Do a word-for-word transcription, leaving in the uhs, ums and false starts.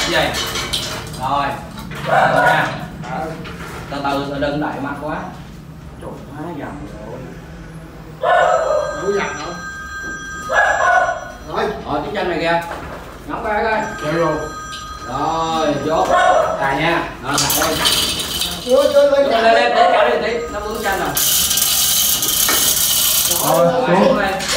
gì rồi nha, từ từ đừng đẩy mặt quá, trời quá dầm rồi, đủ dầm không? Rồi, rồi tiếp chân này kìa, ngắm cái coi, chơi luôn, rồi chốt, cài nha, rồi cài đây, chưa chưa lên lên lên lên tí, kéo đi tí, nó vướng chân rồi, rồi xuống lên.